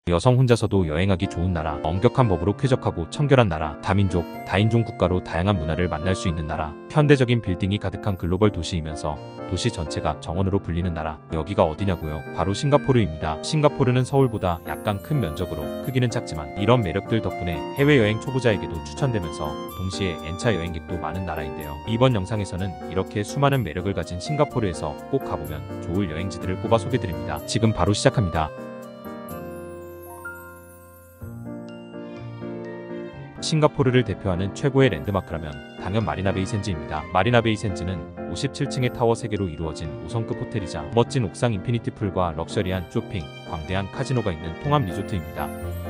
여성 혼자서도 여행하기 좋은 나라, 엄격한 법으로 쾌적하고 청결한 나라, 다민족, 다인종 국가로 다양한 문화를 만날 수 있는 나라, 현대적인 빌딩이 가득한 글로벌 도시이면서 도시 전체가 정원으로 불리는 나라. 여기가 어디냐고요? 바로 싱가포르입니다. 싱가포르는 서울보다 약간 큰 면적으로 크기는 작지만 이런 매력들 덕분에 해외여행 초보자에게도 추천되면서 동시에 N차 여행객도 많은 나라인데요. 이번 영상에서는 이렇게 수많은 매력을 가진 싱가포르에서 꼭 가보면 좋을 여행지들을 꼽아 소개드립니다. 지금 바로 시작합니다. 싱가포르를 대표하는 최고의 랜드마크라면 당연 마리나베이 샌즈입니다. 마리나베이 샌즈는 57층의 타워 3개로 이루어진 5성급 호텔이자 멋진 옥상 인피니티 풀과 럭셔리한 쇼핑, 광대한 카지노가 있는 통합 리조트입니다.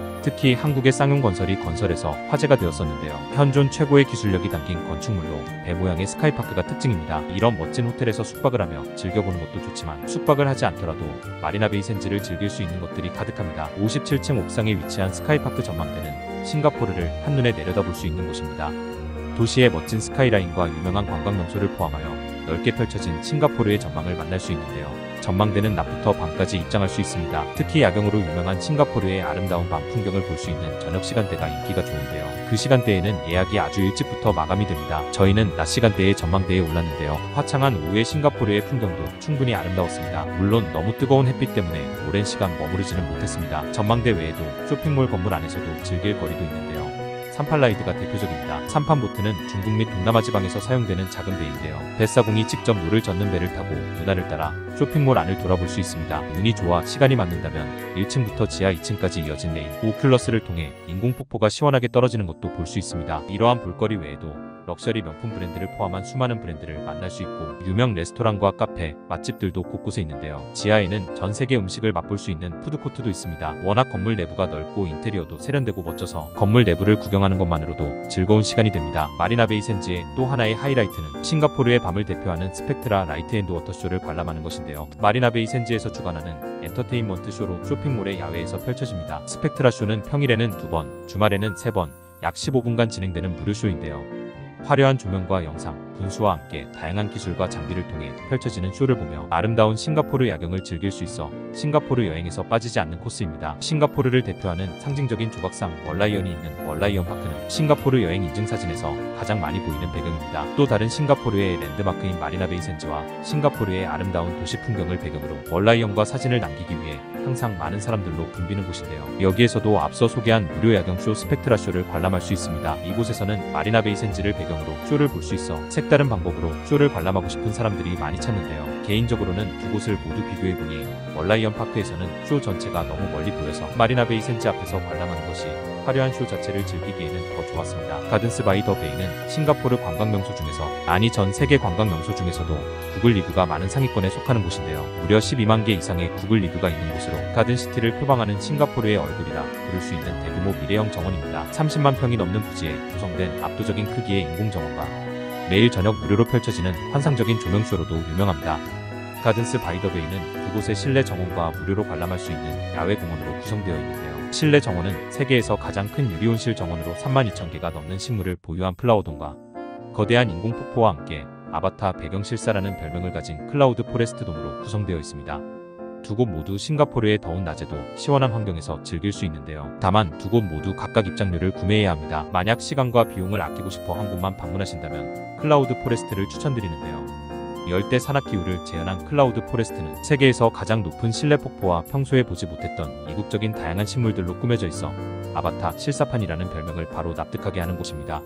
특히 한국의 쌍용 건설이 건설해서 화제가 되었었는데요. 현존 최고의 기술력이 담긴 건축물로 배 모양의 스카이파크가 특징입니다. 이런 멋진 호텔에서 숙박을 하며 즐겨보는 것도 좋지만 숙박을 하지 않더라도 마리나베이 샌즈를 즐길 수 있는 것들이 가득합니다. 57층 옥상에 위치한 스카이파크 전망대는 싱가포르를 한눈에 내려다볼 수 있는 곳입니다. 도시의 멋진 스카이라인과 유명한 관광 명소를 포함하여 넓게 펼쳐진 싱가포르의 전망을 만날 수 있는데요. 전망대는 낮부터 밤까지 입장할 수 있습니다. 특히 야경으로 유명한 싱가포르의 아름다운 밤 풍경을 볼 수 있는 저녁 시간대가 인기가 좋은데요. 그 시간대에는 예약이 아주 일찍부터 마감이 됩니다. 저희는 낮 시간대에 전망대에 올랐는데요. 화창한 오후의 싱가포르의 풍경도 충분히 아름다웠습니다. 물론 너무 뜨거운 햇빛 때문에 오랜 시간 머무르지는 못했습니다. 전망대 외에도 쇼핑몰 건물 안에서도 즐길 거리도 있는데요. 삼팔라이드가 대표적입니다. 삼판보트는 중국 및 동남아 지방에서 사용되는 작은 배인데요. 뱃사공이 직접 노를 젓는 배를 타고 운하를 따라 쇼핑몰 안을 돌아볼 수 있습니다. 운이 좋아 시간이 맞는다면 1층부터 지하 2층까지 이어진 레인 오큘러스를 통해 인공폭포가 시원하게 떨어지는 것도 볼 수 있습니다. 이러한 볼거리 외에도 럭셔리 명품 브랜드를 포함한 수많은 브랜드를 만날 수 있고 유명 레스토랑과 카페, 맛집들도 곳곳에 있는데요. 지하에는 전 세계 음식을 맛볼 수 있는 푸드코트도 있습니다. 워낙 건물 내부가 넓고 인테리어도 세련되고 멋져서 건물 내부를 구경하는 것만으로도 즐거운 시간이 됩니다. 마리나베이 샌즈의 또 하나의 하이라이트는 싱가포르의 밤을 대표하는 스펙트라 라이트 앤드 워터 쇼를 관람하는 것인데요. 마리나베이 샌즈에서 주관하는 엔터테인먼트 쇼로 쇼핑몰의 야외에서 펼쳐집니다. 스펙트라 쇼는 평일에는 2번, 주말에는 3번, 약 15분간 진행되는 무료 쇼인데요. 화려한 조명과 영상, 분수와 함께 다양한 기술과 장비를 통해 펼쳐지는 쇼를 보며 아름다운 싱가포르 야경을 즐길 수 있어 싱가포르 여행에서 빠지지 않는 코스입니다. 싱가포르를 대표하는 상징적인 조각상 월라이언이 있는 월라이언 파크는 싱가포르 여행 인증사진에서 가장 많이 보이는 배경입니다. 또 다른 싱가포르의 랜드마크인 마리나베이 샌즈와 싱가포르의 아름다운 도시 풍경을 배경으로 월라이언과 사진을 남기기 위해 항상 많은 사람들로 붐비는 곳인데요. 여기에서도 앞서 소개한 무료 야경쇼 스펙트라 쇼를 관람할 수 있습니다. 이곳에서는 마리나베이 샌즈를 배경으로 쇼를 볼 수 있어 색다른 방법으로 쇼를 관람하고 싶은 사람들이 많이 찾는데요. 개인적으로는 두 곳을 모두 비교해보니 월라이언 파크에서는 쇼 전체가 너무 멀리 보여서 마리나베이 샌즈 앞에서 관람하는 것이 화려한 쇼 자체를 즐기기에는 더 좋았습니다. 가든스 바이 더 베이는 싱가포르 관광 명소 중에서 아니 전 세계 관광 명소 중에서도 구글 리뷰가 많은 상위권에 속하는 곳인데요. 무려 12만 개 이상의 구글 리뷰가 있는 곳으로 가든시티를 표방하는 싱가포르의 얼굴이라 부를 수 있는 대규모 미래형 정원입니다. 30만 평이 넘는 부지에 구성된 압도적인 크기의 인공정원과 매일 저녁 무료로 펼쳐지는 환상적인 조명쇼로도 유명합니다. 가든스 바이 더 베이는 그곳의 실내 정원과 무료로 관람할 수 있는 야외 공원으로 구성되어 있는데요. 실내 정원은 세계에서 가장 큰 유리온실 정원으로 32,000개가 넘는 식물을 보유한 플라워돔과 거대한 인공폭포와 함께 아바타 배경실사라는 별명을 가진 클라우드 포레스트 돔으로 구성되어 있습니다. 두 곳 모두 싱가포르의 더운 낮에도 시원한 환경에서 즐길 수 있는데요. 다만 두 곳 모두 각각 입장료를 구매해야 합니다. 만약 시간과 비용을 아끼고 싶어 한 곳만 방문하신다면 클라우드 포레스트를 추천드리는데요. 열대 산악기후를 재현한 클라우드 포레스트는 세계에서 가장 높은 실내 폭포와 평소에 보지 못했던 이국적인 다양한 식물들로 꾸며져 있어 아바타 실사판이라는 별명을 바로 납득하게 하는 곳입니다.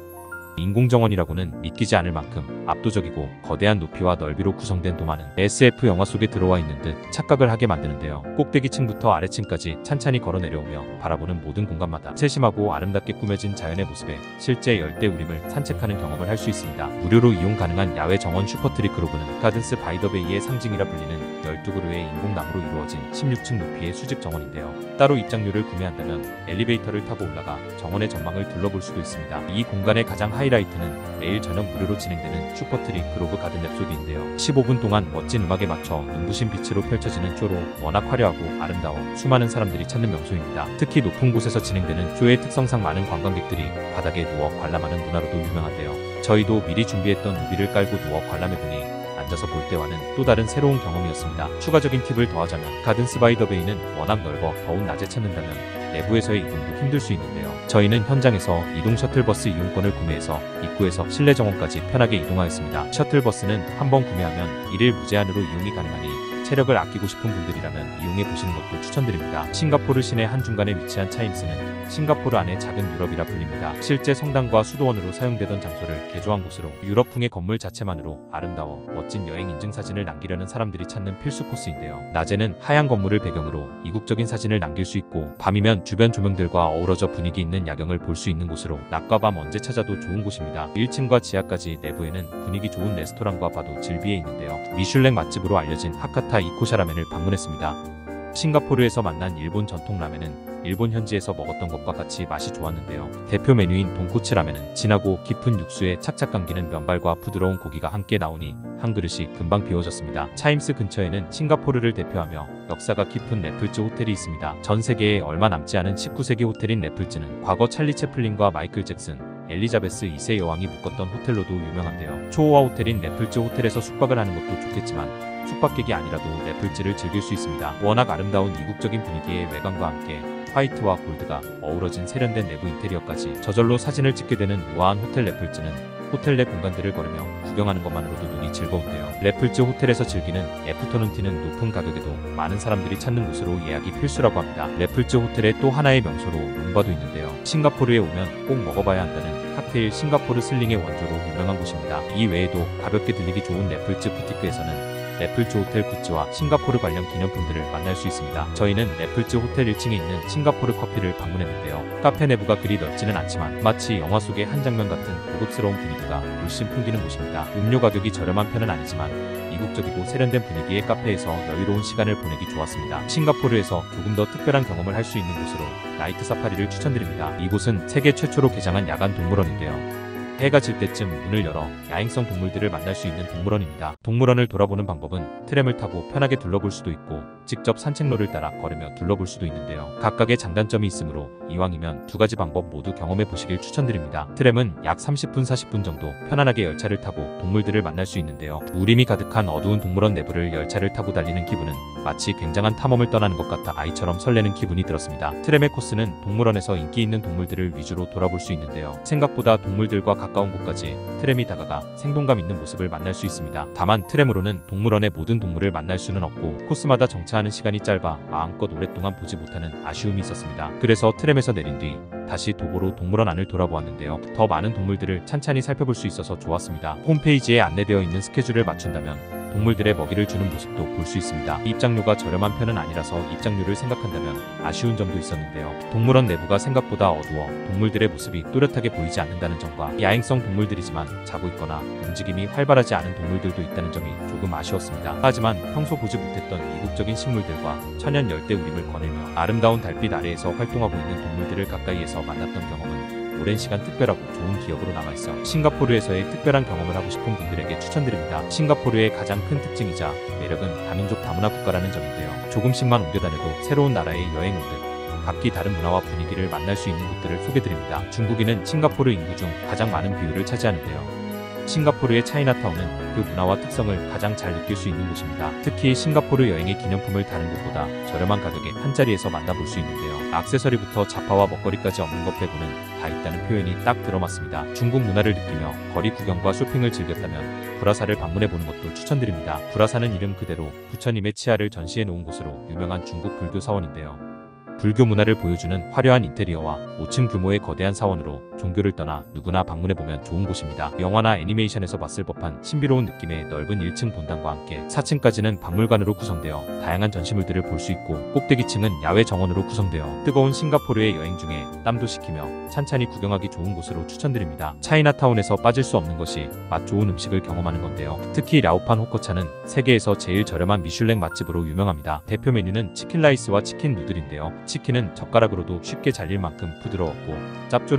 인공정원이라고는 믿기지 않을 만큼 압도적이고 거대한 높이와 넓이로 구성된 도마는 SF 영화 속에 들어와 있는 듯 착각을 하게 만드는데요. 꼭대기층부터 아래층까지 찬찬히 걸어 내려오며 바라보는 모든 공간마다 세심하고 아름답게 꾸며진 자연의 모습에 실제 열대우림을 산책하는 경험을 할 수 있습니다. 무료로 이용 가능한 야외 정원 슈퍼트리 그로브는 가든스 바이 더 베이의 상징이라 불리는 12그루의 인공나무로 이루어진 16층 높이의 수직 정원인데요. 따로 입장료를 구매한다면 엘리베이터를 타고 올라가 정원의 전망을 둘러볼 수도 있습니다. 이 공간의 가장 하이라이트는 매일 저녁 무료로 진행되는 슈퍼트리 그로브 가든 랩소디인데요. 15분 동안 멋진 음악에 맞춰 눈부신 빛으로 펼쳐지는 쇼로 워낙 화려하고 아름다워 수많은 사람들이 찾는 명소입니다. 특히 높은 곳에서 진행되는 쇼의 특성상 많은 관광객들이 바닥에 누워 관람하는 문화로도 유명한데요. 저희도 미리 준비했던 우비를 깔고 누워 관람해보니 앉아서 볼 때와는 또 다른 새로운 경험이었습니다. 추가적인 팁을 더하자면 가든스 바이 더 베이는 워낙 넓어 더운 낮에 찾는다면 내부에서의 이동도 힘들 수 있는데요. 저희는 현장에서 이동 셔틀버스 이용권을 구매해서 입구에서 실내 정원까지 편하게 이동하였습니다. 셔틀버스는 한번 구매하면 1일 무제한으로 이용이 가능하니 체력을 아끼고 싶은 분들이라면 이용해 보시는 것도 추천드립니다. 싱가포르 시내 한중간에 위치한 차임스는 싱가포르 안의 작은 유럽이라 불립니다. 실제 성당과 수도원으로 사용되던 장소를 개조한 곳으로 유럽풍의 건물 자체만으로 아름다워 멋진 여행 인증 사진을 남기려는 사람들이 찾는 필수 코스인데요. 낮에는 하얀 건물을 배경으로 이국적인 사진을 남길 수 있고 밤이면 주변 조명들과 어우러져 분위기 있는 야경을 볼 수 있는 곳으로 낮과 밤 언제 찾아도 좋은 곳입니다. 1층과 지하까지 내부에는 분위기 좋은 레스토랑과 바도 질비해 있는데요. 미슐랭 맛집으로 알려진 하카타 이코샤 라멘을 방문했습니다. 싱가포르에서 만난 일본 전통 라멘은 일본 현지에서 먹었던 것과 같이 맛이 좋았는데요. 대표 메뉴인 돈코츠 라멘은 진하고 깊은 육수에 착착 감기는 면발과 부드러운 고기가 함께 나오니 한 그릇이 금방 비워졌습니다. 차임스 근처에는 싱가포르를 대표하며 역사가 깊은 래플즈 호텔이 있습니다. 전 세계에 얼마 남지 않은 19세기 호텔인 래플즈는 과거 찰리 채플린과 마이클 잭슨, 엘리자베스 2세 여왕이 묵었던 호텔로도 유명한데요. 초호화 호텔인 래플즈 호텔에서 숙박을 하는 것도 좋겠지만 숙박객이 아니라도 래플즈를 즐길 수 있습니다. 워낙 아름다운 이국적인 분위기의 외관과 함께 화이트와 골드가 어우러진 세련된 내부 인테리어까지 저절로 사진을 찍게 되는 우아한 호텔 래플즈는 호텔 내 공간들을 걸으며 구경하는 것만으로도 눈이 즐거운데요. 래플즈 호텔에서 즐기는 애프터눈 티는 높은 가격에도 많은 사람들이 찾는 곳으로 예약이 필수라고 합니다. 래플즈 호텔의 또 하나의 명소로 룸바도 있는데요. 싱가포르에 오면 꼭 먹어봐야 한다는 칵테일 싱가포르 슬링의 원조로 유명한 곳입니다. 이 외에도 가볍게 들리기 좋은 래플즈 부티크에서는 래플즈 호텔 굿즈와 싱가포르 관련 기념품들을 만날 수 있습니다. 저희는 래플즈 호텔 1층에 있는 싱가포르 커피를 방문했는데요. 카페 내부가 그리 넓지는 않지만 마치 영화 속의 한 장면 같은 고급스러운 분위기가 물씬 풍기는 곳입니다. 음료 가격이 저렴한 편은 아니지만 이국적이고 세련된 분위기의 카페에서 여유로운 시간을 보내기 좋았습니다. 싱가포르에서 조금 더 특별한 경험을 할 수 있는 곳으로 나이트 사파리를 추천드립니다. 이곳은 세계 최초로 개장한 야간 동물원인데요. 해가 질 때쯤 문을 열어 야행성 동물들을 만날 수 있는 동물원입니다. 동물원을 돌아보는 방법은 트램을 타고 편하게 둘러볼 수도 있고 직접 산책로를 따라 걸으며 둘러볼 수도 있는데요. 각각의 장단점이 있으므로 이왕이면 두 가지 방법 모두 경험해 보시길 추천드립니다. 트램은 약 30분 40분 정도 편안하게 열차를 타고 동물들을 만날 수 있는데요. 우림이 가득한 어두운 동물원 내부를 열차를 타고 달리는 기분은 마치 굉장한 탐험을 떠나는 것 같아 아이처럼 설레는 기분이 들었습니다. 트램의 코스는 동물원에서 인기 있는 동물들을 위주로 돌아볼 수 있는데요. 생각보다 동물들과 가까운 곳까지 트램이 다가가 생동감 있는 모습을 만날 수 있습니다. 다만 트램으로는 동물원의 모든 동물을 만날 수는 없고 코스마다 정차하는 시간이 짧아 마음껏 오랫동안 보지 못하는 아쉬움이 있었습니다. 그래서 트램에서 내린 뒤 다시 도보로 동물원 안을 돌아보았는데요. 더 많은 동물들을 찬찬히 살펴볼 수 있어서 좋았습니다. 홈페이지에 안내되어 있는 스케줄을 맞춘다면 동물들의 먹이를 주는 모습도 볼 수 있습니다. 입장료가 저렴한 편은 아니라서 입장료를 생각한다면 아쉬운 점도 있었는데요. 동물원 내부가 생각보다 어두워 동물들의 모습이 또렷하게 보이지 않는다는 점과 야행성 동물들이지만 자고 있거나 움직임이 활발하지 않은 동물들도 있다는 점이 조금 아쉬웠습니다. 하지만 평소 보지 못했던 이국적인 식물들과 천연 열대우림을 거닐며 아름다운 달빛 아래에서 활동하고 있는 동물들을 가까이에서 만났던 경험은 오랜 시간 특별하고 좋은 기억으로 남아있어 싱가포르에서의 특별한 경험을 하고 싶은 분들에게 추천드립니다. 싱가포르의 가장 큰 특징이자 매력은 다민족 다문화 국가라는 점인데요. 조금씩만 옮겨 다녀도 새로운 나라의 여행 오듯 각기 다른 문화와 분위기를 만날 수 있는 곳들을 소개드립니다. 중국인은 싱가포르 인구 중 가장 많은 비율을 차지하는데요. 싱가포르의 차이나타운은 그 문화와 특성을 가장 잘 느낄 수 있는 곳입니다. 특히 싱가포르 여행의 기념품을 다른 곳보다 저렴한 가격에 한자리에서 만나볼 수 있는데요. 액세서리부터 자파와 먹거리까지 없는 것 빼고는 다 있다는 표현이 딱 들어맞습니다. 중국 문화를 느끼며 거리 구경과 쇼핑을 즐겼다면 불화사를 방문해보는 것도 추천드립니다. 불화사는 이름 그대로 부처님의 치아를 전시해 놓은 곳으로 유명한 중국 불교 사원인데요. 불교 문화를 보여주는 화려한 인테리어와 5층 규모의 거대한 사원으로 종교를 떠나 누구나 방문해보면 좋은 곳입니다. 영화나 애니메이션에서 봤을 법한 신비로운 느낌의 넓은 1층 본당과 함께 4층까지는 박물관으로 구성되어 다양한 전시물들을 볼 수 있고 꼭대기층은 야외 정원으로 구성되어 뜨거운 싱가포르의 여행 중에 땀도 식히며 찬찬히 구경하기 좋은 곳으로 추천드립니다. 차이나타운에서 빠질 수 없는 것이 맛 좋은 음식을 경험하는 건데요. 특히 랴오판 호커차는 세계에서 제일 저렴한 미슐랭 맛집으로 유명합니다. 대표 메뉴는 치킨 라이스와 치킨 누들인데요. 치킨은 젓가락으로도 쉽게 잘릴 만큼 부드러웠고 짭조름한 소스와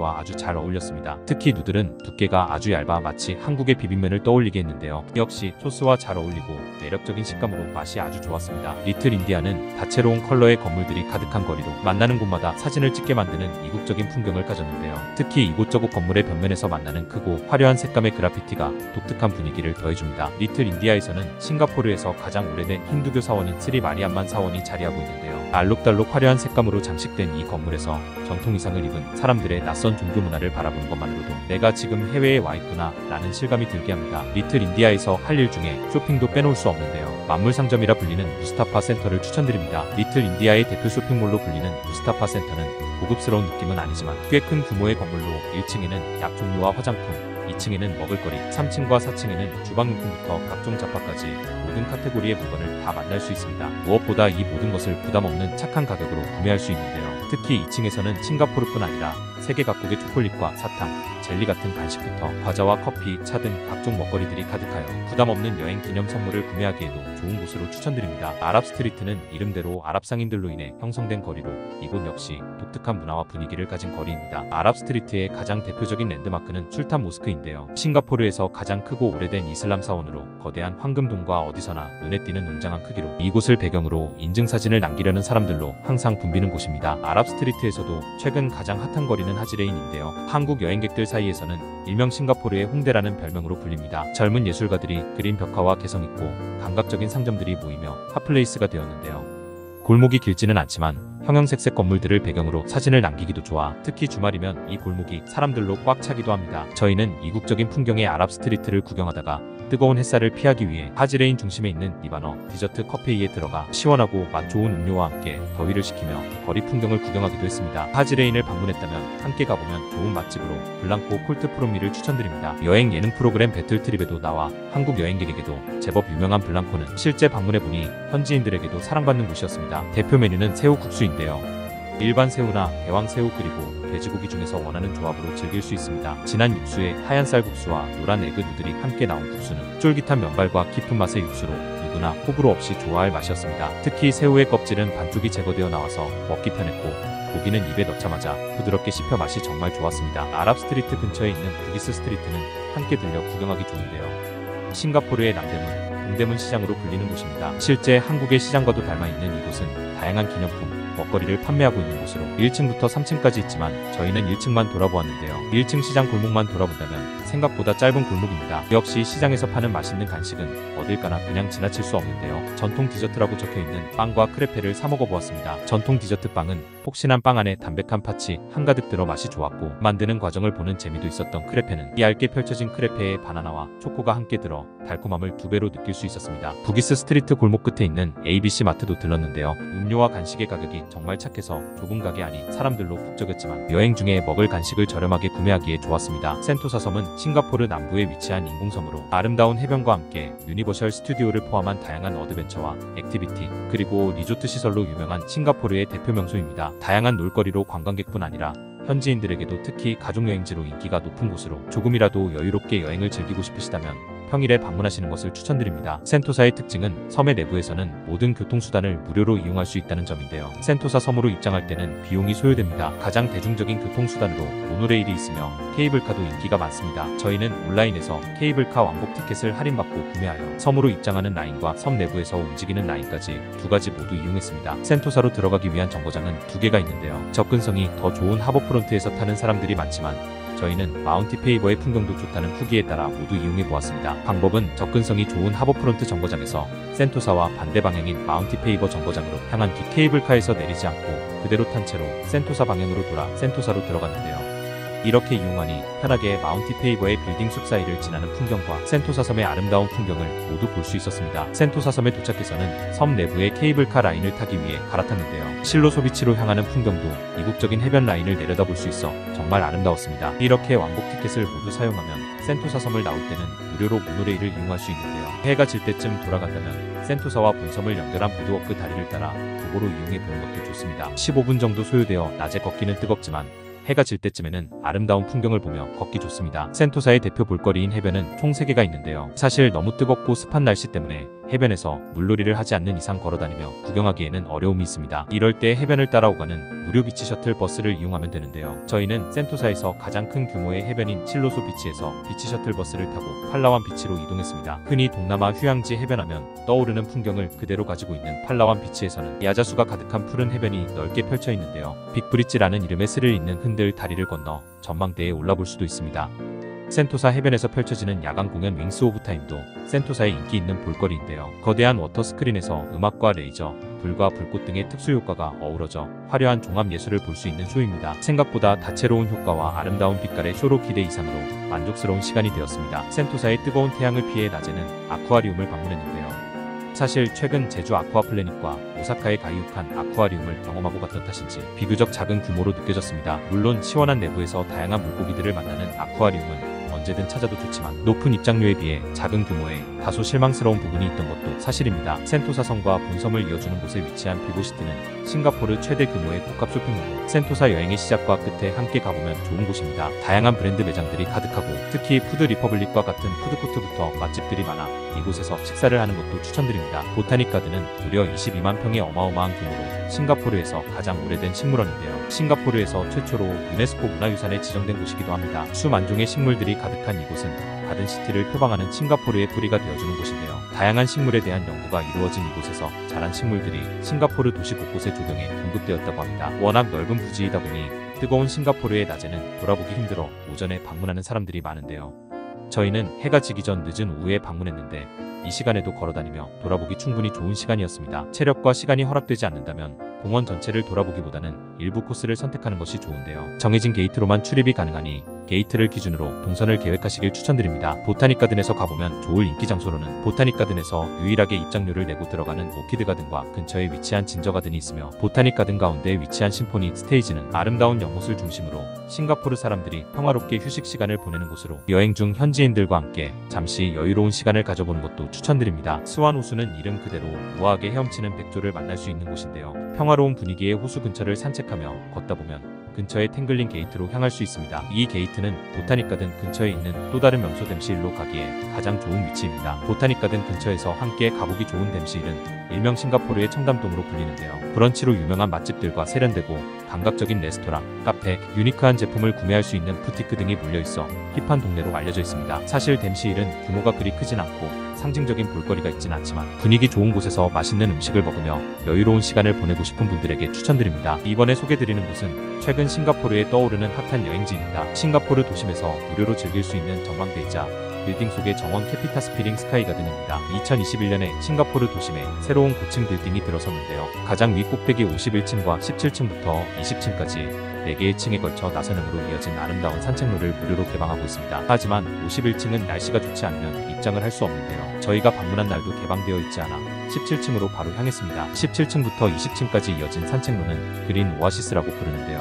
누들과 아주 잘 어울렸습니다. 특히 누들은 두께가 아주 얇아 마치 한국의 비빔면을 떠올리게 했는데요. 역시 소스와 잘 어울리고 매력적인 식감으로 맛이 아주 좋았습니다. 리틀 인디아는 다채로운 컬러의 건물들이 가득한 거리로 만나는 곳마다 사진을 찍게 만드는 이국적인 풍경을 가졌는데요. 특히 이곳저곳 건물의 벽면에서 만나는 크고 화려한 색감의 그래피티가 독특한 분위기를 더해줍니다. 리틀 인디아에서는 싱가포르에서 가장 오래된 힌두교 사원인 스리 마리암만 사원이 자리하고 있는데요. 알록달록 화려한 색감으로 장식된 이 건물에서 전통 의상을 입은 사람들의 낯선 종교 문화를 바라보는 것만으로도 내가 지금 해외에 와 있구나 라는 실감이 들게 합니다. 리틀 인디아에서 할 일 중에 쇼핑도 빼놓을 수 없는데요. 만물상점이라 불리는 무스타파 센터를 추천드립니다. 리틀 인디아의 대표 쇼핑몰로 불리는 무스타파 센터는 고급스러운 느낌은 아니지만 꽤 큰 규모의 건물로 1층에는 약 종류와 화장품, 2층에는 먹을거리, 3층과 4층에는 주방용품부터 각종 잡화까지 모든 카테고리의 물건을 다 만날 수 있습니다. 무엇보다 이 모든 것을 부담 없는 착한 가격으로 구매할 수 있는데요. 특히 2층에서는 싱가포르뿐 아니라 세계 각국의 초콜릿과 사탕, 젤리 같은 간식부터 과자와 커피, 차 등 각종 먹거리들이 가득하여 부담 없는 여행 기념 선물을 구매하기에도 좋은 곳으로 추천드립니다. 아랍 스트리트는 이름대로 아랍 상인들로 인해 형성된 거리로 이곳 역시 독특한 문화와 분위기를 가진 거리입니다. 아랍 스트리트의 가장 대표적인 랜드마크는 술탄 모스크인데요. 싱가포르에서 가장 크고 오래된 이슬람 사원으로 거대한 황금돔과 어디서나 눈에 띄는 웅장한 크기로 이곳을 배경으로 인증사진을 남기려는 사람들로 항상 붐비는 곳입니다. 아랍 스트리트에서도 최근 가장 핫한 거리는 하지레인인데요. 한국 여행객들 사이에서는 일명 싱가포르의 홍대라는 별명으로 불립니다. 젊은 예술가들이 그린 벽화와 개성있고 감각적인 상점들이 모이며 핫플레이스가 되었는데요. 골목이 길지는 않지만 형형색색 건물들을 배경으로 사진을 남기기도 좋아 특히 주말이면 이 골목이 사람들로 꽉 차기도 합니다. 저희는 이국적인 풍경의 아랍 스트리트를 구경하다가 뜨거운 햇살을 피하기 위해 하지레인 중심에 있는 리바너 디저트 커피에 들어가 시원하고 맛 좋은 음료와 함께 더위를 식히며 거리 풍경을 구경하기도 했습니다. 하지레인을 방문했다면 함께 가보면 좋은 맛집으로 블랑코 콜트 프로미를 추천드립니다. 여행 예능 프로그램 배틀트립에도 나와 한국 여행객에게도 제법 유명한 블랑코는 실제 방문해보니 현지인들에게도 사랑받는 곳이었습니다. 대표 메뉴는 새우국수인데요. 일반 새우나 대왕새우 그리고 돼지고기 중에서 원하는 조합으로 즐길 수 있습니다. 진한 육수에 하얀 쌀국수와 노란 에그 누들이 함께 나온 국수는 쫄깃한 면발과 깊은 맛의 육수로 누구나 호불호 없이 좋아할 맛이었습니다. 특히 새우의 껍질은 반쪽이 제거되어 나와서 먹기 편했고 고기는 입에 넣자마자 부드럽게 씹혀 맛이 정말 좋았습니다. 아랍 스트리트 근처에 있는 부기스 스트리트는 함께 들려 구경하기 좋은데요. 싱가포르의 남대문, 동대문 시장으로 불리는 곳입니다. 실제 한국의 시장과도 닮아있는 이곳은 다양한 기념품, 먹거리를 판매하고 있는 곳으로 1층부터 3층까지 있지만 저희는 1층만 돌아보았는데요. 1층 시장 골목만 돌아본다면 생각보다 짧은 골목입니다. 역시 시장에서 파는 맛있는 간식은 어딜 가나 그냥 지나칠 수 없는데요. 전통 디저트라고 적혀있는 빵과 크레페를 사 먹어보았습니다. 전통 디저트 빵은 폭신한 빵 안에 담백한 팥이 한가득 들어 맛이 좋았고 만드는 과정을 보는 재미도 있었던 크레페는 얇게 펼쳐진 크레페에 바나나와 초코가 함께 들어 달콤함을 2배로 느낄 수 있었습니다. 부기스 스트리트 골목 끝에 있는 ABC 마트도 들렀는데요. 음료와 간식의 가격이 정말 착해서 좁은 가게 안이 사람들로 북적였지만 여행 중에 먹을 간식을 저렴하게 구매하기에 좋았습니다. 센토사 섬은 싱가포르 남부에 위치한 인공섬으로 아름다운 해변과 함께 유니버셜 스튜디오를 포함한 다양한 어드벤처와 액티비티 그리고 리조트 시설로 유명한 싱가포르의 대표 명소입니다. 다양한 놀거리로 관광객뿐 아니라 현지인들에게도 특히 가족여행지로 인기가 높은 곳으로 조금이라도 여유롭게 여행을 즐기고 싶으시다면 평일에 방문하시는 것을 추천드립니다. 센토사의 특징은 섬의 내부에서는 모든 교통수단을 무료로 이용할 수 있다는 점인데요. 센토사 섬으로 입장할 때는 비용이 소요됩니다. 가장 대중적인 교통수단으로 모노레일이 있으며 케이블카도 인기가 많습니다. 저희는 온라인에서 케이블카 왕복 티켓을 할인받고 구매하여 섬으로 입장하는 라인과 섬 내부에서 움직이는 라인까지 두 가지 모두 이용했습니다. 센토사로 들어가기 위한 정거장은 2개가 있는데요. 접근성이 더 좋은 하버프론트에서 타는 사람들이 많지만 저희는 마운티 페이버의 풍경도 좋다는 후기에 따라 모두 이용해 보았습니다. 방법은 접근성이 좋은 하버프론트 정거장에서 센토사와 반대 방향인 마운티 페이버 정거장으로 향한 뒤 케이블카에서 내리지 않고 그대로 탄 채로 센토사 방향으로 돌아 센토사로 들어갔는데요. 이렇게 이용하니 편하게 마운티 페이버의 빌딩 숲 사이를 지나는 풍경과 센토사 섬의 아름다운 풍경을 모두 볼 수 있었습니다. 센토사 섬에 도착해서는 섬 내부의 케이블카 라인을 타기 위해 갈아탔는데요. 실로 소비치로 향하는 풍경도 이국적인 해변 라인을 내려다볼 수 있어 정말 아름다웠습니다. 이렇게 왕복 티켓을 모두 사용하면 센토사 섬을 나올 때는 무료로 모노레일을 이용할 수 있는데요. 해가 질 때쯤 돌아간다면 센토사와 본섬을 연결한 보드워크 다리를 따라 도보로 이용해 보는 것도 좋습니다. 15분 정도 소요되어 낮에 걷기는 뜨겁지만 해가 질 때쯤에는 아름다운 풍경을 보며 걷기 좋습니다. 센토사의 대표 볼거리인 해변은 총 3개가 있는데요. 사실 너무 뜨겁고 습한 날씨 때문에 해변에서 물놀이를 하지 않는 이상 걸어다니며 구경하기에는 어려움이 있습니다. 이럴 때 해변을 따라오가는 무료 비치 셔틀 버스를 이용하면 되는데요. 저희는 센토사에서 가장 큰 규모의 해변인 칠로소 비치에서 비치 셔틀 버스를 타고 팔라완 비치로 이동했습니다. 흔히 동남아 휴양지 해변하면 떠오르는 풍경을 그대로 가지고 있는 팔라완 비치에서는 야자수가 가득한 푸른 해변이 넓게 펼쳐 있는데요. 빅브릿지라는 이름의 스릴 있는 흔들 다리를 건너 전망대에 올라볼 수도 있습니다. 센토사 해변에서 펼쳐지는 야간 공연 윙스 오브 타임도 센토사의 인기 있는 볼거리인데요. 거대한 워터 스크린에서 음악과 레이저, 불과 불꽃 등의 특수 효과가 어우러져 화려한 종합 예술을 볼 수 있는 쇼입니다. 생각보다 다채로운 효과와 아름다운 빛깔의 쇼로 기대 이상으로 만족스러운 시간이 되었습니다. 센토사의 뜨거운 태양을 피해 낮에는 아쿠아리움을 방문했는데요. 사실 최근 제주 아쿠아플래닛과 오사카의 가이유칸 아쿠아리움을 경험하고 갔던 탓인지 비교적 작은 규모로 느껴졌습니다. 물론 시원한 내부에서 다양한 물고기들을 만나는 아쿠아리움은 언제든 찾아도 좋지만 높은 입장료에 비해 작은 규모에 다소 실망스러운 부분이 있던 것도 사실입니다. 센토사 성과 본섬을 이어주는 곳에 위치한 비고시티는 싱가포르 최대 규모의 복합 쇼핑몰로 센토사 여행의 시작과 끝에 함께 가보면 좋은 곳입니다. 다양한 브랜드 매장들이 가득하고 특히 푸드 리퍼블릭과 같은 푸드코트부터 맛집들이 많아 이곳에서 식사를 하는 것도 추천드립니다. 보타닉 가든은 무려 22만 평의 어마어마한 규모로 싱가포르에서 가장 오래된 식물원인데요. 싱가포르에서 최초로 유네스코 문화유산에 지정된 곳이기도 합니다. 수만 종의 식물들이 가득한 이곳은 가든시티를 표방하는 싱가포르의 뿌리가 되어주는 곳인데요. 다양한 식물에 대한 연구가 이루어진 이곳에서 자란 식물들이 싱가포르 도시 곳곳에 조경에 공급되었다고 합니다. 워낙 넓은 부지이다 보니 뜨거운 싱가포르의 낮에는 돌아보기 힘들어 오전에 방문하는 사람들이 많은데요. 저희는 해가 지기 전 늦은 오후에 방문했는데 이 시간에도 걸어다니며 돌아보기 충분히 좋은 시간이었습니다. 체력과 시간이 허락되지 않는다면 공원 전체를 돌아보기보다는 일부 코스를 선택하는 것이 좋은데요. 정해진 게이트로만 출입이 가능하니 게이트를 기준으로 동선을 계획하시길 추천드립니다. 보타닉 가든에서 가보면 좋을 인기 장소로는 보타닉 가든에서 유일하게 입장료를 내고 들어가는 오키드 가든과 근처에 위치한 진저 가든이 있으며 보타닉 가든 가운데에 위치한 심포니 스테이지는 아름다운 연못을 중심으로 싱가포르 사람들이 평화롭게 휴식 시간을 보내는 곳으로 여행 중 현지인들과 함께 잠시 여유로운 시간을 가져보는 것도 추천드립니다. 스완 호수는 이름 그대로 우아하게 헤엄치는 백조를 만날 수 있는 곳인데요. 평화로운 분위기의 호수 근처를 산책하며 걷다 보면 근처의 탱글링 게이트로 향할 수 있습니다. 이 게이트는 보타닉 가든 근처에 있는 또 다른 명소 댐시힐로 가기에 가장 좋은 위치입니다. 보타닉 가든 근처에서 함께 가보기 좋은 댐시힐은 일명 싱가포르의 청담동으로 불리는데요. 브런치로 유명한 맛집들과 세련되고 감각적인 레스토랑, 카페, 유니크한 제품을 구매할 수 있는 부티크 등이 몰려있어 힙한 동네로 알려져 있습니다. 사실 댐시힐은 규모가 그리 크진 않고 상징적인 볼거리가 있진 않지만 분위기 좋은 곳에서 맛있는 음식을 먹으며 여유로운 시간을 보내고 싶은 분들에게 추천드립니다. 이번에 소개드리는 곳은 최근 싱가포르에 떠오르는 핫한 여행지입니다. 싱가포르 도심에서 무료로 즐길 수 있는 전망대이자 빌딩 속의 정원 캐피타 스피링 스카이 가든입니다. 2021년에 싱가포르 도심에 새로운 고층 빌딩이 들어섰는데요. 가장 위 꼭대기 51층과 17층부터 20층까지 4개의 층에 걸쳐 나선형으로 이어진 아름다운 산책로를 무료로 개방하고 있습니다. 하지만 51층은 날씨가 좋지 않으면 입장을 할 수 없는데요. 저희가 방문한 날도 개방되어 있지 않아 17층으로 바로 향했습니다. 17층부터 20층까지 이어진 산책로는 그린 오아시스라고 부르는데요.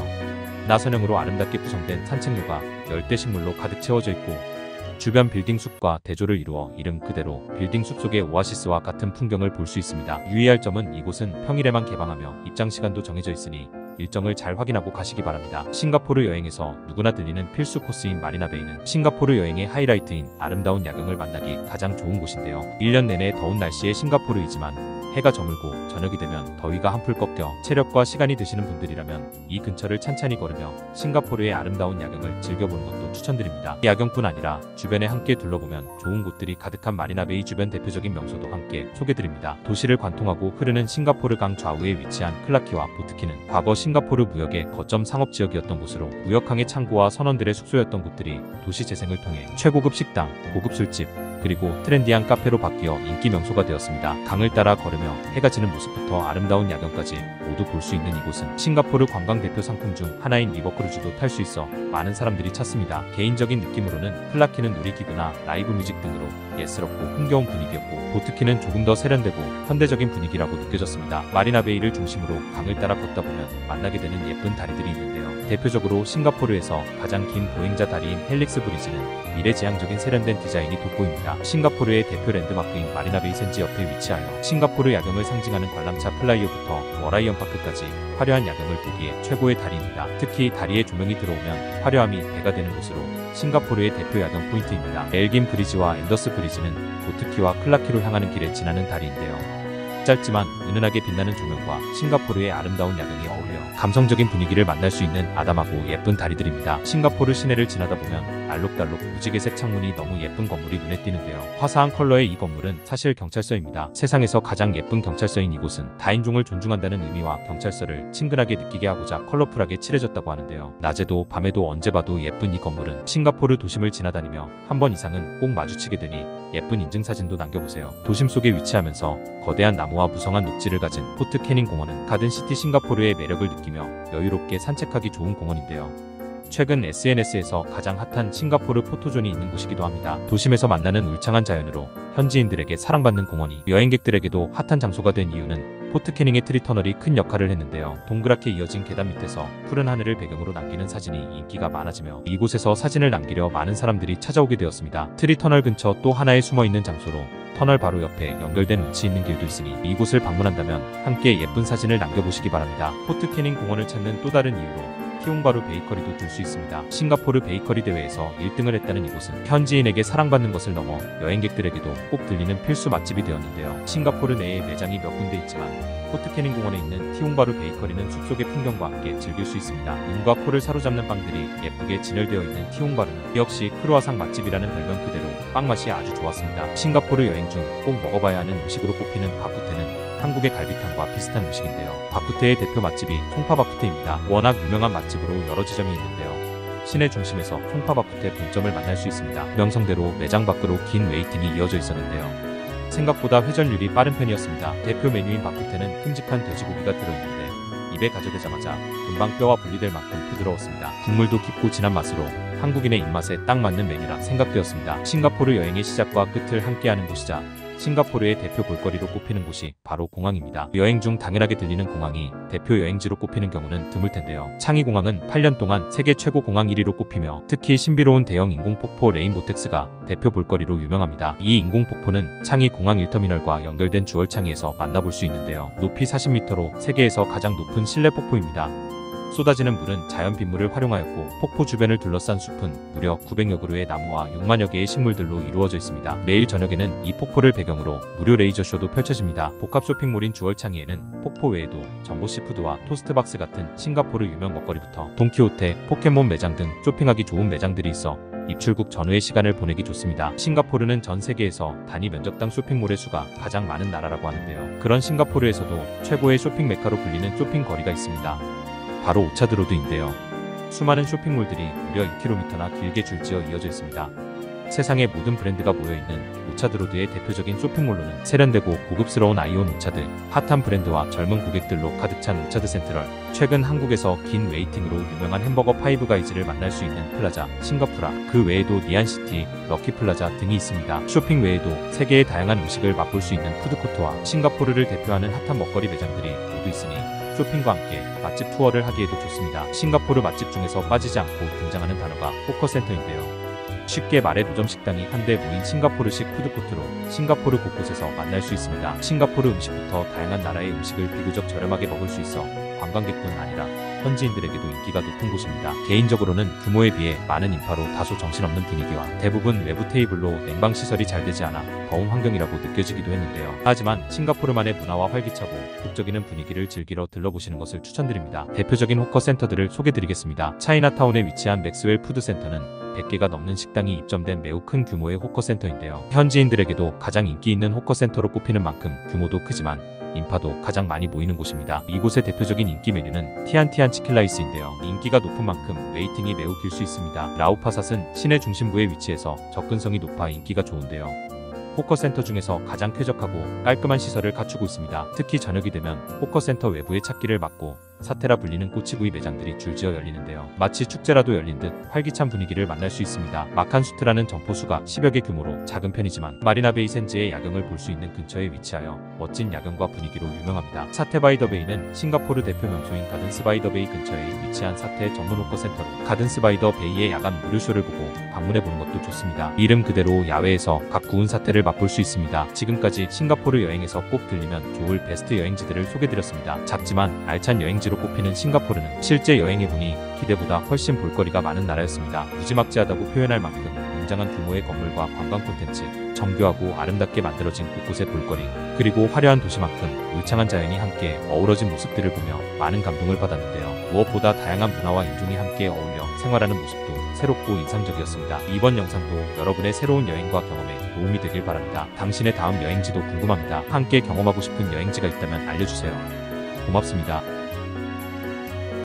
나선형으로 아름답게 구성된 산책로가 열대 식물로 가득 채워져 있고 주변 빌딩 숲과 대조를 이루어 이름 그대로 빌딩 숲 속의 오아시스와 같은 풍경을 볼 수 있습니다. 유의할 점은 이곳은 평일에만 개방하며 입장 시간도 정해져 있으니 일정을 잘 확인하고 가시기 바랍니다. 싱가포르 여행에서 누구나 들리는 필수 코스인 마리나베이는 싱가포르 여행의 하이라이트인 아름다운 야경을 만나기 가장 좋은 곳인데요. 1년 내내 더운 날씨의 싱가포르이지만 해가 저물고 저녁이 되면 더위가 한풀 꺾여 체력과 시간이 드시는 분들이라면 이 근처를 찬찬히 걸으며 싱가포르의 아름다운 야경을 즐겨보는 것도 추천드립니다. 야경뿐 아니라 주변에 함께 둘러보면 좋은 곳들이 가득한 마리나베이 주변 대표적인 명소도 함께 소개드립니다. 도시를 관통하고 흐르는 싱가포르 강 좌우에 위치한 클라키와 보트키는 과거 싱가포르 무역의 거점 상업지역이었던 곳으로 무역항의 창고와 선원들의 숙소였던 곳들이 도시 재생을 통해 최고급 식당, 고급 술집, 그리고 트렌디한 카페로 바뀌어 인기 명소가 되었습니다. 강을 따라 걸으며 해가 지는 모습부터 아름다운 야경까지 모두 볼 수 있는 이곳은 싱가포르 관광 대표 상품 중 하나인 리버크루즈도 탈 수 있어 많은 사람들이 찾습니다. 개인적인 느낌으로는 클라키는 놀이기구나 라이브 뮤직 등으로 예스럽고 흥겨운 분위기였고 보트키는 조금 더 세련되고 현대적인 분위기라고 느껴졌습니다. 마리나베이를 중심으로 강을 따라 걷다 보면 만나게 되는 예쁜 다리들이 있는데요. 대표적으로 싱가포르에서 가장 긴 보행자 다리인 헬릭스 브리지는 미래지향적인 세련된 디자인이 돋보입니다. 싱가포르의 대표 랜드마크인 마리나베이 샌즈 옆에 위치하여 싱가포르 야경을 상징하는 관람차 플라이어부터 워라이언 파크까지 화려한 야경을 보기에 최고의 다리입니다. 특히 다리에 조명이 들어오면 화려함이 배가 되는 곳으로 싱가포르의 대표 야경 포인트입니다. 엘긴 브리지와 앤더스 브리지는 보트키와 클라키로 향하는 길에 지나는 다리인데요. 짧지만 은은하게 빛나는 조명과 싱가포르의 아름다운 야경이 어울려 감성적인 분위기를 만날 수 있는 아담하고 예쁜 다리들입니다. 싱가포르 시내를 지나다 보면 알록달록 무지개색 창문이 너무 예쁜 건물이 눈에 띄는데요. 화사한 컬러의 이 건물은 사실 경찰서입니다. 세상에서 가장 예쁜 경찰서인 이곳은 다인종을 존중한다는 의미와 경찰서를 친근하게 느끼게 하고자 컬러풀하게 칠해졌다고 하는데요. 낮에도 밤에도 언제 봐도 예쁜 이 건물은 싱가포르 도심을 지나다니며 한 번 이상은 꼭 마주치게 되니 예쁜 인증사진도 남겨보세요. 도심 속에 위치하면서 거대한 나무와 무성한 녹지를 가진 포트 캐닝 공원은 가든시티 싱가포르의 매력을 느끼며 여유롭게 산책하기 좋은 공원인데요. 최근 SNS에서 가장 핫한 싱가포르 포토존이 있는 곳이기도 합니다. 도심에서 만나는 울창한 자연으로 현지인들에게 사랑받는 공원이 여행객들에게도 핫한 장소가 된 이유는 포트 캐닝의 트리 터널이 큰 역할을 했는데요. 동그랗게 이어진 계단 밑에서 푸른 하늘을 배경으로 남기는 사진이 인기가 많아지며 이곳에서 사진을 남기려 많은 사람들이 찾아오게 되었습니다. 트리 터널 근처 또 하나의 숨어있는 장소로 터널 바로 옆에 연결된 운치 있는 길도 있으니 이곳을 방문한다면 함께 예쁜 사진을 남겨보시기 바랍니다. 포트 캐닝 공원을 찾는 또 다른 이유로 티옹바루 베이커리도 줄 수 있습니다. 싱가포르 베이커리 대회에서 1등을 했다는 이곳은 현지인에게 사랑받는 것을 넘어 여행객들에게도 꼭 들리는 필수 맛집이 되었는데요. 싱가포르 내에 매장이 몇 군데 있지만 포트 캐닝 공원에 있는 티옹바루 베이커리는 숲속의 풍경과 함께 즐길 수 있습니다. 눈과 코를 사로잡는 빵들이 예쁘게 진열되어 있는 티옹바루는 역시 크루아상 맛집이라는 별명 그대로 빵 맛이 아주 좋았습니다. 싱가포르 여행 중 꼭 먹어봐야 하는 음식으로 꼽히는 바쿠테는 한국의 갈비탕과 비슷한 음식인데요. 바쿠테의 대표 맛집이 송파 바쿠테입니다. 워낙 유명한 맛집으로 여러 지점이 있는데요. 시내 중심에서 송파 바쿠테 본점을 만날 수 있습니다. 명성대로 매장 밖으로 긴 웨이팅이 이어져 있었는데요. 생각보다 회전율이 빠른 편이었습니다. 대표 메뉴인 바쿠테는 큼직한 돼지고기가 들어있는데 입에 가져대자마자 금방 뼈와 분리될 만큼 부드러웠습니다. 국물도 깊고 진한 맛으로 한국인의 입맛에 딱 맞는 메뉴라 생각되었습니다. 싱가포르 여행의 시작과 끝을 함께하는 곳이자 싱가포르의 대표 볼거리로 꼽히는 곳이 바로 공항입니다. 여행 중 당연하게 들리는 공항이 대표 여행지로 꼽히는 경우는 드물 텐데요. 창이 공항은 8년 동안 세계 최고 공항 1위로 꼽히며 특히 신비로운 대형 인공폭포 레인보텍스가 대표 볼거리로 유명합니다. 이 인공폭포는 창이 공항 1터미널과 연결된 주얼창에서 만나볼 수 있는데요. 높이 40m로 세계에서 가장 높은 실내 폭포입니다. 쏟아지는 물은 자연 빗물을 활용하였고 폭포 주변을 둘러싼 숲은 무려 900여 그루의 나무와 6만여 개의 식물들로 이루어져 있습니다. 매일 저녁에는 이 폭포를 배경으로 무료 레이저쇼도 펼쳐집니다. 복합 쇼핑몰인 주얼창이에는 폭포 외에도 정보시푸드와 토스트박스 같은 싱가포르 유명 먹거리부터 돈키호테, 포켓몬 매장 등 쇼핑하기 좋은 매장들이 있어 입출국 전후의 시간을 보내기 좋습니다. 싱가포르는 전 세계에서 단위 면적당 쇼핑몰의 수가 가장 많은 나라라고 하는데요. 그런 싱가포르에서도 최고의 쇼핑 메카로 불리는 쇼핑 거리가 있습니다. 바로 오차드로드인데요. 수많은 쇼핑몰들이 무려 2km나 길게 줄지어 이어져 있습니다. 세상의 모든 브랜드가 모여있는 오차드로드의 대표적인 쇼핑몰로는 세련되고 고급스러운 아이온 오차드, 핫한 브랜드와 젊은 고객들로 가득 찬 오차드 센트럴, 최근 한국에서 긴 웨이팅으로 유명한 햄버거 파이브가이즈를 만날 수 있는 플라자, 싱가푸라, 그 외에도 니안시티, 럭키플라자 등이 있습니다. 쇼핑 외에도 세계의 다양한 음식을 맛볼 수 있는 푸드코트와 싱가포르를 대표하는 핫한 먹거리 매장들이 모두 있으니 쇼핑과 함께 맛집 투어를 하기에도 좋습니다. 싱가포르 맛집 중에서 빠지지 않고 등장하는 단어가 호커센터인데요. 쉽게 말해 노점 식당이 한데 모인 싱가포르식 푸드코트로 싱가포르 곳곳에서 만날 수 있습니다. 싱가포르 음식부터 다양한 나라의 음식을 비교적 저렴하게 먹을 수 있어 관광객뿐 아니라 현지인들에게도 인기가 높은 곳입니다. 개인적으로는 규모에 비해 많은 인파로 다소 정신없는 분위기와 대부분 외부 테이블로 냉방시설이 잘 되지 않아 더운 환경이라고 느껴지기도 했는데요. 하지만 싱가포르만의 문화와 활기차고 북적이는 분위기를 즐기러 들러보시는 것을 추천드립니다. 대표적인 호커 센터들을 소개드리겠습니다. 차이나타운에 위치한 맥스웰 푸드센터는 100개가 넘는 식당이 입점된 매우 큰 규모의 호커센터인데요. 현지인들에게도 가장 인기 있는 호커센터로 꼽히는 만큼 규모도 크지만 인파도 가장 많이 모이는 곳입니다. 이곳의 대표적인 인기 메뉴는 티안티안 치킨라이스인데요. 인기가 높은 만큼 웨이팅이 매우 길 수 있습니다. 라우파삿은 시내 중심부에 위치해서 접근성이 높아 인기가 좋은데요. 호커센터 중에서 가장 쾌적하고 깔끔한 시설을 갖추고 있습니다. 특히 저녁이 되면 호커센터 외부의 찾기를 막고 사테라 불리는 꼬치구이 매장들이 줄지어 열리는데요. 마치 축제라도 열린 듯 활기찬 분위기를 만날 수 있습니다. 마칸수트라는 점포수가 10여 개 규모로 작은 편이지만 마리나베이 샌즈의 야경을 볼 수 있는 근처에 위치하여 멋진 야경과 분위기로 유명합니다. 사테 바이더베이는 싱가포르 대표 명소인 가든스 바이더베이 근처에 위치한 사테 전문 호커 센터로 가든스 바이더베이의 야간 무료쇼를 보고 방문해보는 것도 좋습니다. 이름 그대로 야외에서 각 구운 사테를 맛볼 수 있습니다. 지금까지 싱가포르 여행에서 꼭 들리면 좋을 베스트 여행지들을 소개드렸습니다. 작지만 알찬 여행지로 꼽히는 싱가포르는 실제 여행해보니 기대보다 훨씬 볼거리가 많은 나라였습니다. 무지막지하다고 표현할 만큼 굉장한 규모의 건물과 관광 콘텐츠, 정교하고 아름답게 만들어진 곳곳의 볼거리, 그리고 화려한 도시만큼 울창한 자연이 함께 어우러진 모습들을 보며 많은 감동을 받았는데요. 무엇보다 다양한 문화와 인종이 함께 어울려 생활하는 모습도 새롭고 인상적이었습니다. 이번 영상도 여러분의 새로운 여행과 경험에 도움이 되길 바랍니다. 당신의 다음 여행지도 궁금합니다. 함께 경험하고 싶은 여행지가 있다면 알려주세요. 고맙습니다.